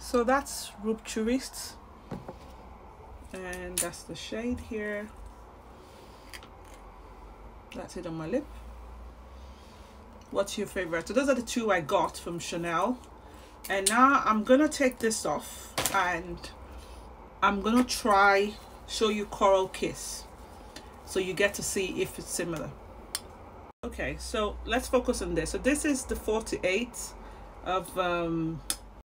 So that's rouge, and that's the shade here. That's it on my lip. What's your favorite? So those are the two I got from Chanel. And now I'm gonna take this off and I'm gonna show you Coral Kiss, so you get to see if it's similar. Okay, so let's focus on this. So this is the 48 of